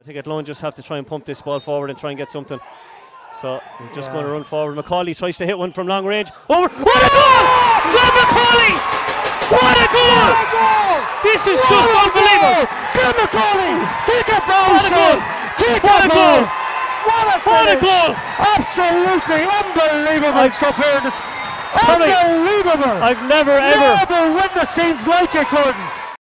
I think Athlone just have to try and pump this ball forward and try and get something. So we're just going to run forward. McAuley tries to hit one from long range. Over. What a goal! Glen McAuley! What a goal! This is just unbelievable. Glen McAuley! Take a ball, son! Take What a goal! What a goal! Absolutely unbelievable stuff here. Unbelievable! I've never ever witnessed scenes like it, Gordon.